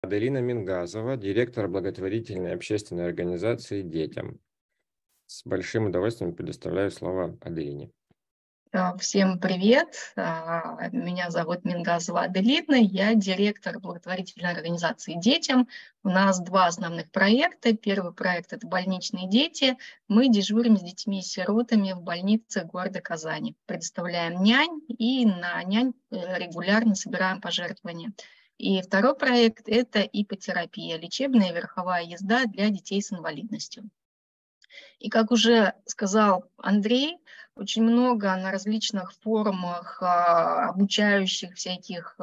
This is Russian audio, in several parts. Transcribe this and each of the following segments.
Аделина Мингазова, директор благотворительной общественной организации «Детям». С большим удовольствием предоставляю слово Аделине. Всем привет! Меня зовут Мингазова Аделина, я директор благотворительной организации «Детям». У нас два основных проекта. Первый проект – это больничные дети. Мы дежурим с детьми-сиротами в больнице города Казани. Предоставляем нянь и на нянь регулярно собираем пожертвования. И второй проект – это иппотерапия, лечебная верховая езда для детей с инвалидностью. И как уже сказал Андрей, очень много на различных форумах, обучающих всяких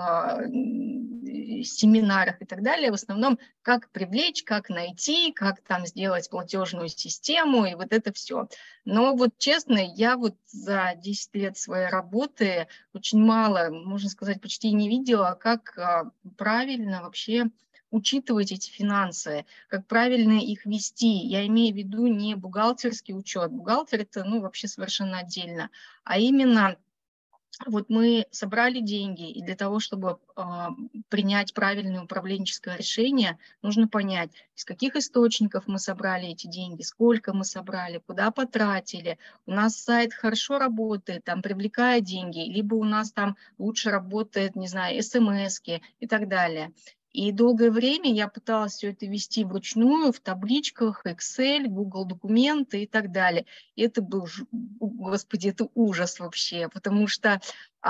семинарах и так далее, в основном как привлечь, как найти, как там сделать платежную систему и вот это все. Но вот честно, я вот за 10 лет своей работы очень мало, можно сказать, почти не видела, как правильно вообще учитывать эти финансы, как правильно их вести. Я имею в виду не бухгалтерский учет. Бухгалтер – это вообще совершенно отдельно, а именно вот мы собрали деньги, и для того, чтобы принять правильное управленческое решение, нужно понять, из каких источников мы собрали эти деньги, сколько мы собрали, куда потратили. У нас сайт хорошо работает, там привлекает деньги, либо у нас там лучше работает, не знаю, смс-ки и так далее. И долгое время я пыталась все это вести вручную, в табличках, Excel, Google документы и так далее. И это был, господи, это ужас вообще, потому что,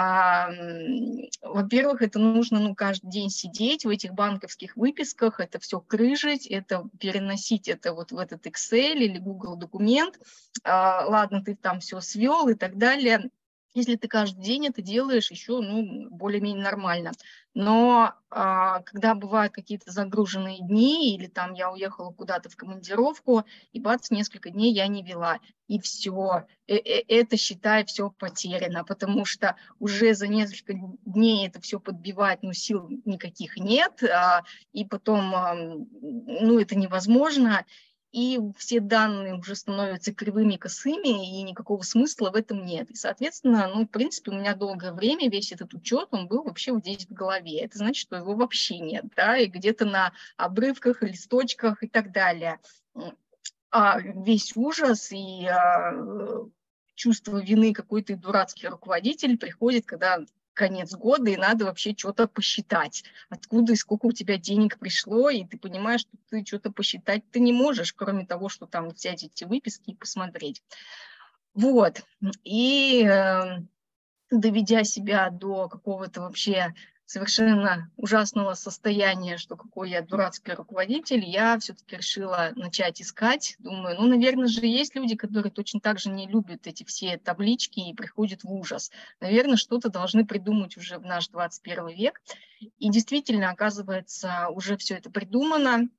во-первых, это нужно каждый день сидеть в этих банковских выписках, это все крыжить, это переносить это вот в этот Excel или Google документ. Ладно, ты там все свел и так далее. Если ты каждый день это делаешь, еще более-менее нормально. Но когда бывают какие-то загруженные дни, или там я уехала куда-то в командировку, и бац, несколько дней я не вела, и все, это, считай, все потеряно, потому что уже за несколько дней это все подбивать, сил никаких нет, и потом, это невозможно. И все данные уже становятся кривыми, косыми, и никакого смысла в этом нет. И, соответственно, в принципе, у меня долгое время весь этот учет, он был вообще вот здесь в голове. Это значит, что его вообще нет, да, и где-то на обрывках, листочках и так далее. Весь ужас и чувство вины, какой-то дурацкий руководитель приходит, когда конец года, и надо вообще что-то посчитать, откуда и сколько у тебя денег пришло, и ты понимаешь, что ты что-то посчитать ты не можешь, кроме того, что там взять эти выписки и посмотреть. Вот. И доведя себя до какого-то вообще совершенно ужасного состояния, что какой я дурацкий руководитель, я все-таки решила начать искать. Думаю, наверное же, есть люди, которые точно так же не любят эти все таблички и приходят в ужас. Наверное, что-то должны придумать уже в наш 21 век. И действительно, оказывается, уже все это придумано.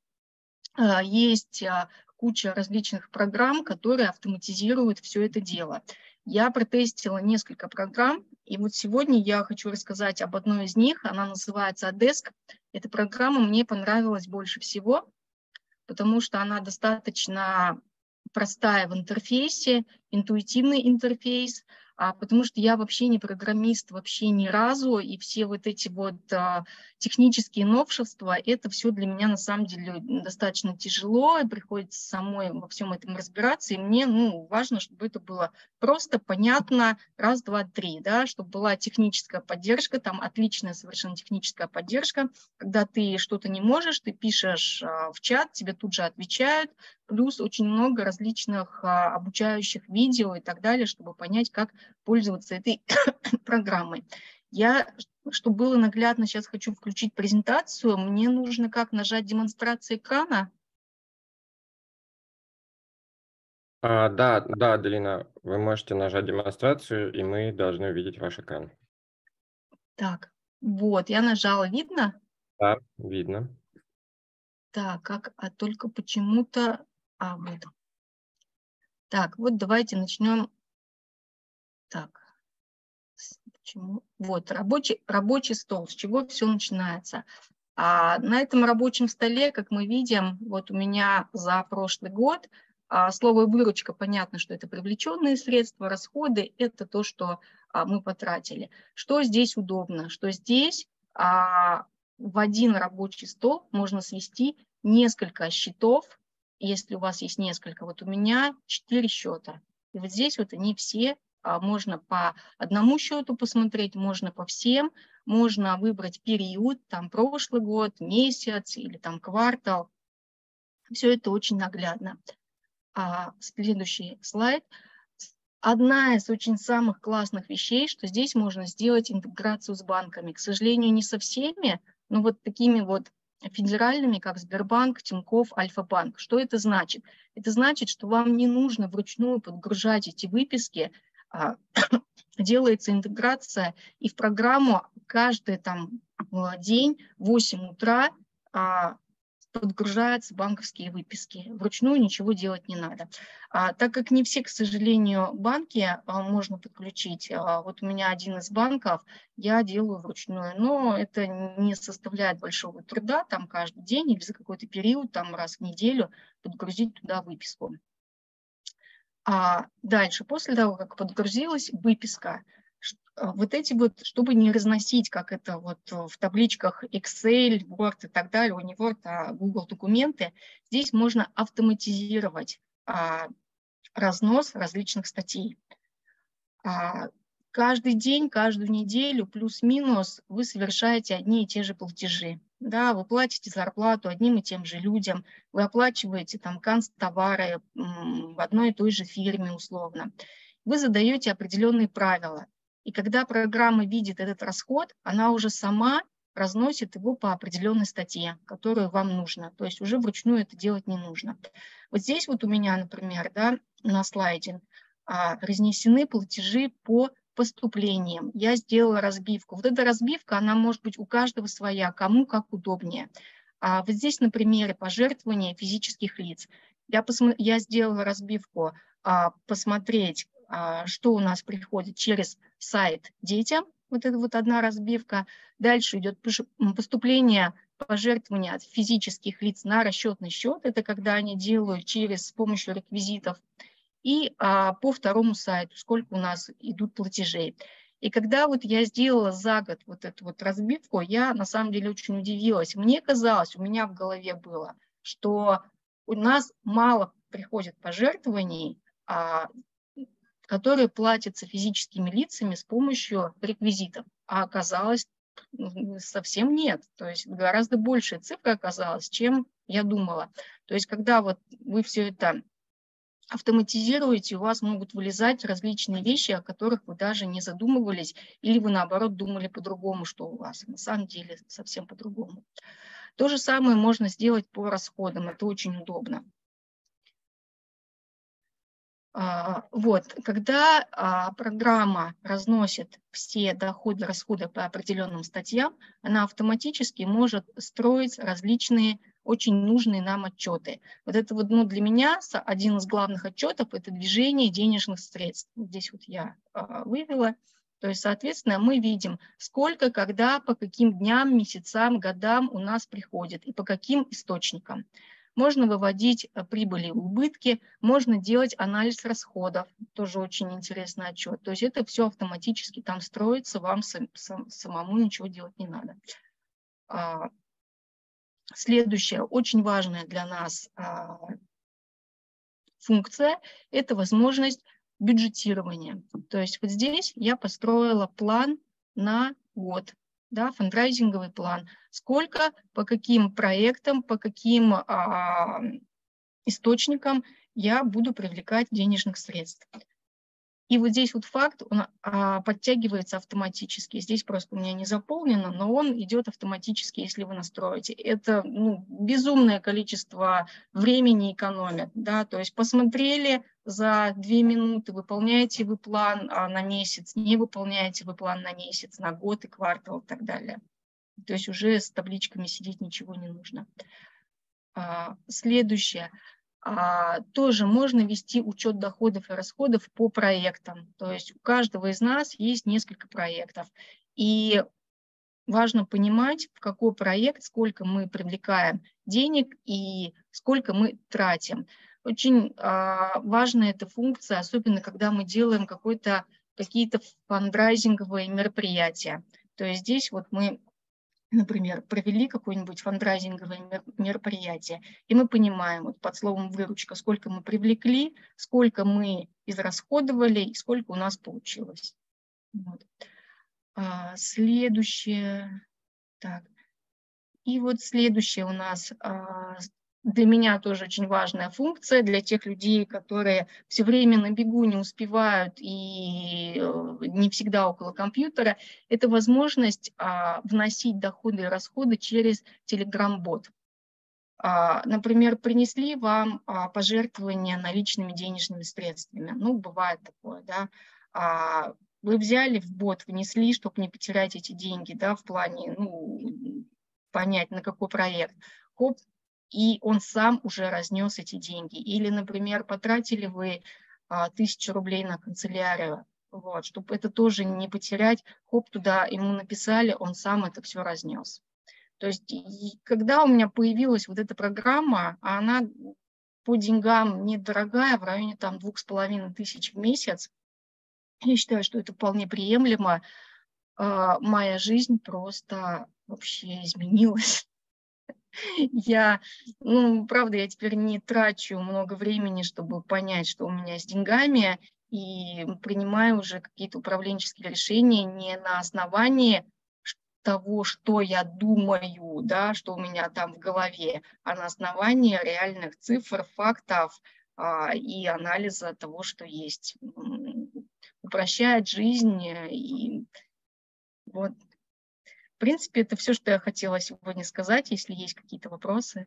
Есть куча различных программ, которые автоматизируют все это дело. Я протестила несколько программ, и вот сегодня я хочу рассказать об одной из них. Она называется Adesk. Эта программа мне понравилась больше всего, потому что она достаточно простая в интерфейсе, интуитивный интерфейс, потому что я вообще не программист вообще ни разу, и все вот эти вот технические новшества, это все для меня на самом деле достаточно тяжело, и приходится самой во всем этом разбираться, и мне важно, чтобы это было просто, понятно, раз, два, три, да, чтобы была техническая поддержка, там отличная совершенно техническая поддержка, когда ты что-то не можешь, ты пишешь в чат, тебе тут же отвечают, плюс очень много различных обучающих видео и так далее, чтобы понять, как пользоваться этой программой. Я, чтобы было наглядно, сейчас хочу включить презентацию. Мне нужно как нажать демонстрацию экрана. Да, Аделина, вы можете нажать демонстрацию, и мы должны увидеть ваш экран. Так, вот, я нажала, видно? Да, видно. Так, только почему-то... вот. Так, вот давайте начнем. Так, почему? Вот, рабочий стол, с чего все начинается. На этом рабочем столе, как мы видим, вот у меня за прошлый год слово «выручка», понятно, что это привлеченные средства, расходы – это то, что мы потратили. Что здесь удобно? Что здесь в один рабочий стол можно свести несколько счетов, если у вас есть несколько. Вот у меня 4 счета. И вот здесь вот они все, можно по одному счету посмотреть, можно по всем, можно выбрать период, там прошлый год, месяц или там квартал. Все это очень наглядно. Следующий слайд. Одна из очень самых классных вещей, что здесь можно сделать интеграцию с банками. К сожалению, не со всеми, но вот такими вот федеральными, как Сбербанк, Тинькофф, Альфа-банк. Что это значит? Это значит, что вам не нужно вручную подгружать эти выписки, делается интеграция, и в программу каждый там день в 8 утра подгружаются банковские выписки. Вручную ничего делать не надо. Так как не все, к сожалению, банки можно подключить, вот у меня один из банков, я делаю вручную, но это не составляет большого труда, там каждый день или за какой-то период, там раз в неделю подгрузить туда выписку. Дальше, после того, как подгрузилась выписка, вот эти вот, чтобы не разносить, как это вот в табличках Excel, Word и так далее, не Word, а Google документы, здесь можно автоматизировать разнос различных статей. Каждый день, каждую неделю, плюс-минус, вы совершаете одни и те же платежи. Да, вы платите зарплату одним и тем же людям, вы оплачиваете там канцтовары в одной и той же фирме условно. Вы задаете определенные правила. И когда программа видит этот расход, она уже сама разносит его по определенной статье, которую вам нужно. То есть уже вручную это делать не нужно. Вот здесь вот у меня, например, да, на слайде разнесены платежи по поступлениям. Я сделала разбивку. Вот эта разбивка, она может быть у каждого своя, кому как удобнее. Вот здесь на примере пожертвования физических лиц. Я сделала разбивку посмотреть, что у нас приходит через сайт детям. Вот это вот одна разбивка. Дальше идет поступление пожертвования от физических лиц на расчетный счет. Это когда они делают с помощью реквизитов. И по второму сайту, сколько у нас идут платежей. И когда вот я сделала за год вот эту вот разбивку, я на самом деле очень удивилась. Мне казалось, у меня в голове было, что у нас мало приходит пожертвований, которые платятся физическими лицами с помощью реквизитов. А оказалось, совсем нет. То есть гораздо большая цифра оказалась, чем я думала. То есть когда вот вы все это автоматизируете, у вас могут вылезать различные вещи, о которых вы даже не задумывались, или вы, наоборот, думали по-другому, что у вас. На самом деле совсем по-другому. То же самое можно сделать по расходам. Это очень удобно. Вот, когда программа разносит все доходы, расходы по определенным статьям, она автоматически может строить различные очень нужные нам отчеты. Вот это вот, для меня один из главных отчетов – это движение денежных средств. Здесь вот я вывела. То есть, соответственно, мы видим, сколько, когда, по каким дням, месяцам, годам у нас приходит и по каким источникам. Можно выводить прибыли и убытки, можно делать анализ расходов, тоже очень интересный отчет. То есть это все автоматически там строится, вам самому ничего делать не надо. Следующая, очень важная для нас функция – это возможность бюджетирования. То есть вот здесь я построила план на год. Да, фандрайзинговый план. Сколько, по каким проектам, по каким источникам я буду привлекать денежных средств. И вот здесь вот факт, он подтягивается автоматически. Здесь просто у меня не заполнено, но он идет автоматически, если вы настроите. Это безумное количество времени экономит. Да? То есть посмотрели за 2 минуты, выполняете вы план на месяц, не выполняете вы план на месяц, на год и квартал и так далее. То есть уже с табличками сидеть ничего не нужно. Следующее. Тоже можно вести учет доходов и расходов по проектам. То есть у каждого из нас есть несколько проектов. И важно понимать, в какой проект, сколько мы привлекаем денег и сколько мы тратим. Очень важна эта функция, особенно когда мы делаем какие-то фандрайзинговые мероприятия. То есть здесь вот мы например, провели какое-нибудь фандрайзинговое мероприятие, и мы понимаем вот под словом «выручка», сколько мы привлекли, сколько мы израсходовали и сколько у нас получилось. Вот. Следующее. Так. И вот следующее у нас для меня тоже очень важная функция, для тех людей, которые все время на бегу не успевают и не всегда около компьютера, это возможность вносить доходы и расходы через Telegram-бот. Например, принесли вам пожертвования наличными денежными средствами. Ну, бывает такое, да. Вы взяли в бот, внесли, чтобы не потерять эти деньги, да, в плане, ну, понять, на какой проект. Хоп, и он сам уже разнес эти деньги. Или, например, потратили вы 1000 рублей на канцелярию, вот, чтобы это тоже не потерять. Хоп, туда ему написали, он сам это все разнес. То есть, когда у меня появилась вот эта программа, она по деньгам недорогая, в районе там 2500 в месяц, я считаю, что это вполне приемлемо. Моя жизнь просто вообще изменилась. Правда, я теперь не трачу много времени, чтобы понять, что у меня с деньгами, и принимаю уже какие-то управленческие решения не на основании того, что я думаю, да, что у меня там в голове, а на основании реальных цифр, фактов и анализа того, что есть. Упрощает жизнь. И вот, в принципе, это все, что я хотела сегодня сказать, если есть какие-то вопросы.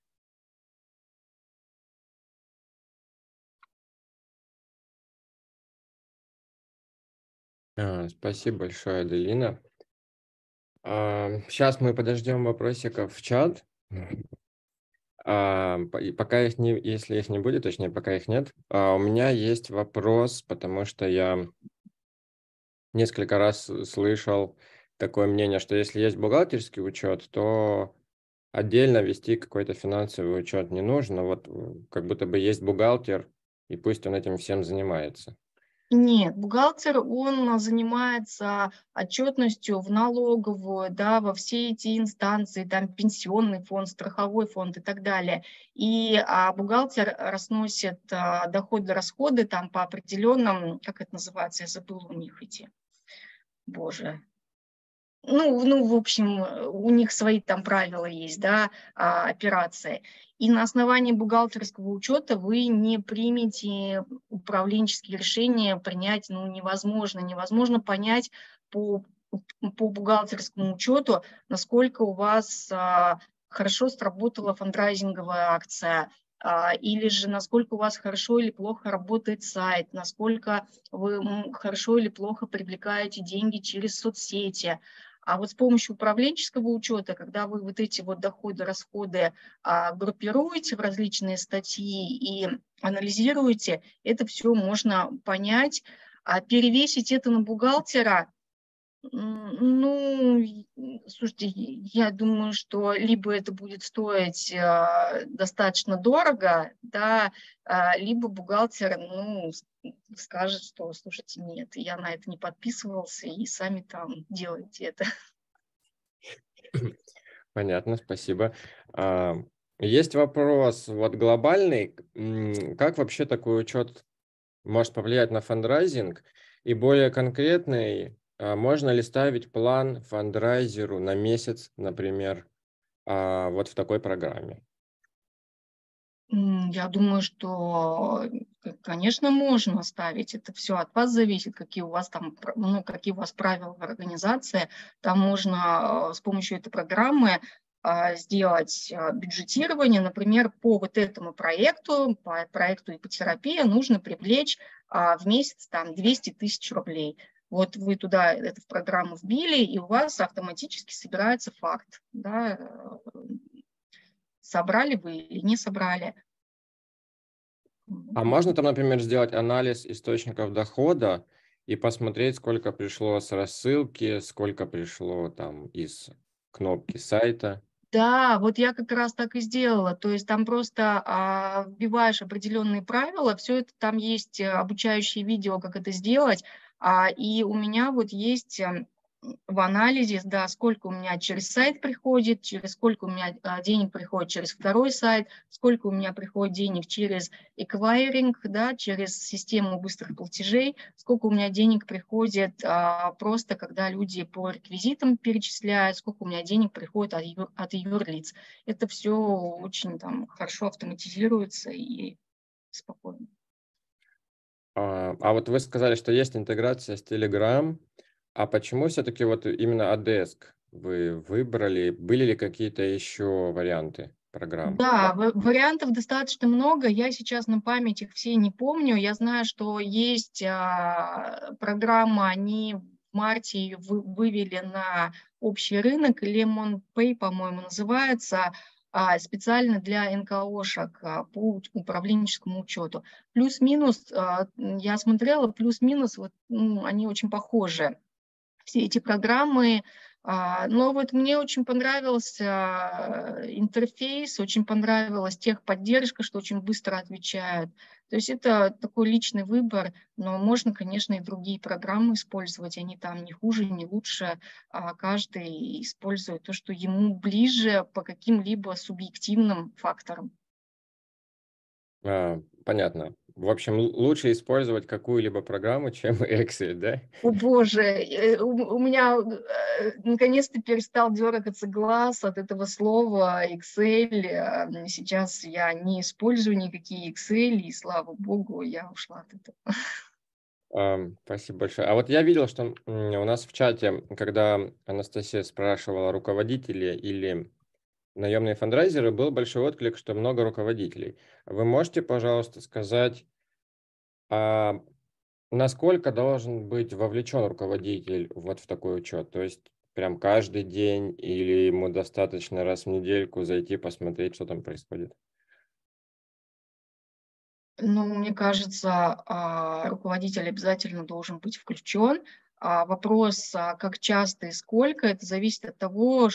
Спасибо большое, Аделина. Сейчас мы подождем вопросиков в чат. И пока их не, если их не будет, точнее, пока их нет, у меня есть вопрос, потому что я несколько раз слышал такое мнение, что если есть бухгалтерский учет, то отдельно вести какой-то финансовый учет не нужно. Вот как будто бы есть бухгалтер, и пусть он этим всем занимается. Нет, бухгалтер, он занимается отчетностью в налоговую, да, во все эти инстанции, там пенсионный фонд, страховой фонд и так далее. И бухгалтер разносит доходы, расходы там по определенным, как это называется, я забыла у них эти, боже. В общем, у них свои там правила есть, да, операции. И на основании бухгалтерского учета вы не примете управленческие решения, принять невозможно. Невозможно понять по бухгалтерскому учету, насколько у вас хорошо сработала фандрайзинговая акция, или же насколько у вас хорошо или плохо работает сайт, насколько вы хорошо или плохо привлекаете деньги через соцсети. А вот с помощью управленческого учета, когда вы вот эти вот доходы, расходы группируете в различные статьи и анализируете, это все можно понять. Перевесить это на бухгалтера, слушайте, я думаю, что либо это будет стоить достаточно дорого, да, либо бухгалтер, скажет, что, слушайте, нет, я на это не подписывался, и сами там делайте это. Понятно, спасибо. Есть вопрос вот глобальный. Как вообще такой учет может повлиять на фандрайзинг? И более конкретный, можно ли ставить план фандрайзеру на месяц, например, вот в такой программе? Я думаю, что, конечно, можно ставить. Это все от вас зависит, какие у вас там, какие у вас правила в организации. Там можно с помощью этой программы сделать бюджетирование. Например, по вот этому проекту, по проекту ипотерапия, нужно привлечь в месяц там 200 тысяч рублей. Вот вы туда это в программу вбили, и у вас автоматически собирается факт, да, собрали вы или не собрали. А можно там, например, сделать анализ источников дохода и посмотреть, сколько пришло с рассылки, сколько пришло там из кнопки сайта? Да, вот я как раз так и сделала. То есть там просто вбиваешь определенные правила, все это там есть обучающие видео, как это сделать. И у меня вот есть в анализе, да, сколько у меня через сайт приходит, через сколько у меня денег приходит через второй сайт, сколько у меня приходит денег через эквайринг, да, через систему быстрых платежей, сколько у меня денег приходит просто, когда люди по реквизитам перечисляют, сколько у меня денег приходит от юрлиц. Это все очень там хорошо автоматизируется и спокойно. А вот вы сказали, что есть интеграция с Telegram. А почему все-таки вот именно Adesk вы выбрали? Были ли какие-то еще варианты программ? Да, вариантов достаточно много. Я сейчас на память их все не помню. Я знаю, что есть программа, они в марте ее вывели на общий рынок. Lemon Pay, по-моему, называется, специально для НКОшек по управленческому учету. Плюс-минус, я смотрела, плюс-минус, вот, они очень похожи. Все эти программы. Но вот мне очень понравился интерфейс, очень понравилась техподдержка, что очень быстро отвечают. То есть это такой личный выбор, но можно, конечно, и другие программы использовать, они там не хуже, не лучше. Каждый использует то, что ему ближе по каким-либо субъективным факторам. Понятно. В общем, лучше использовать какую-либо программу, чем Excel, да? О боже, у меня наконец-то перестал дергаться глаз от этого слова Excel. Сейчас я не использую никакие Excel, и слава богу, я ушла от этого. Спасибо большое. А вот я видел, что у нас в чате, когда Анастасия спрашивала, руководители или наемные фандрайзеры, был большой отклик, что много руководителей. Вы можете, пожалуйста, сказать, насколько должен быть вовлечен руководитель вот в такой учет? То есть прям каждый день или ему достаточно раз в недельку зайти посмотреть, что там происходит? Ну, мне кажется, руководитель обязательно должен быть включен. Вопрос, как часто и сколько, это зависит от того,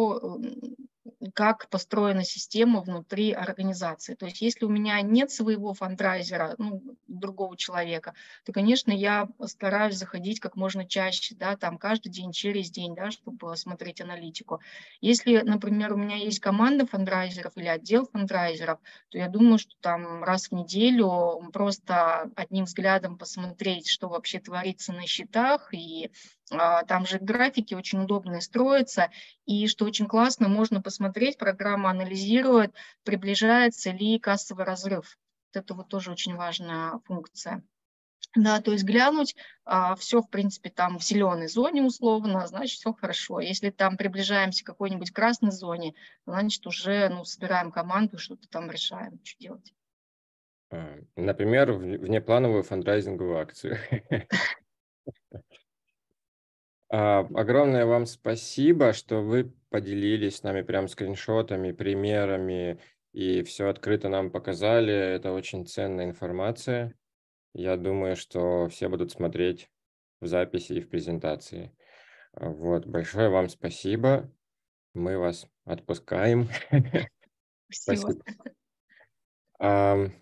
как построена система внутри организации. То есть если у меня нет своего фандрайзера, другого человека, то, конечно, я стараюсь заходить как можно чаще, да, там каждый день, через день, да, чтобы смотреть аналитику. Если, например, у меня есть команда фандрайзеров или отдел фандрайзеров, то я думаю, что там раз в неделю просто одним взглядом посмотреть, что вообще творится на счетах, и там же графики очень удобные строятся, и что очень классно, можно посмотреть, программа анализирует, приближается ли кассовый разрыв. Вот это вот тоже очень важная функция. Да, то есть глянуть, все, в принципе, там в зеленой зоне условно, значит, все хорошо. Если там приближаемся к какой-нибудь красной зоне, значит, уже собираем команду, что-то там решаем, что делать. Например, внеплановую фандрайзинговую акцию. Огромное вам спасибо, что вы поделились с нами прям скриншотами, примерами и все открыто нам показали. Это очень ценная информация. Я думаю, что все будут смотреть в записи и в презентации. Вот, большое вам спасибо. Мы вас отпускаем. Спасибо. Спасибо.